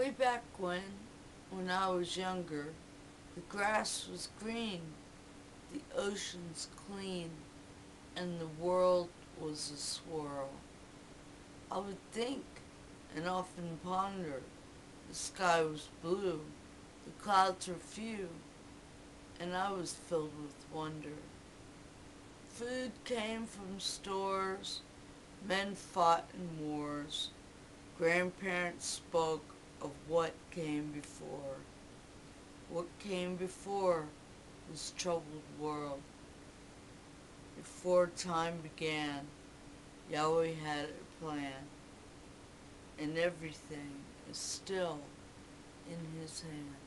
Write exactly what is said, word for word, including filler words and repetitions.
Way back when, when I was younger, the grass was green, the oceans clean, and the world was a swirl. I would think and often ponder. The sky was blue, the clouds were few, and I was filled with wonder. Food came from stores, men fought in wars, grandparents spoke of what came before. What came before was troubled world. Before time began, Yahweh had a plan, and everything is still in his hand.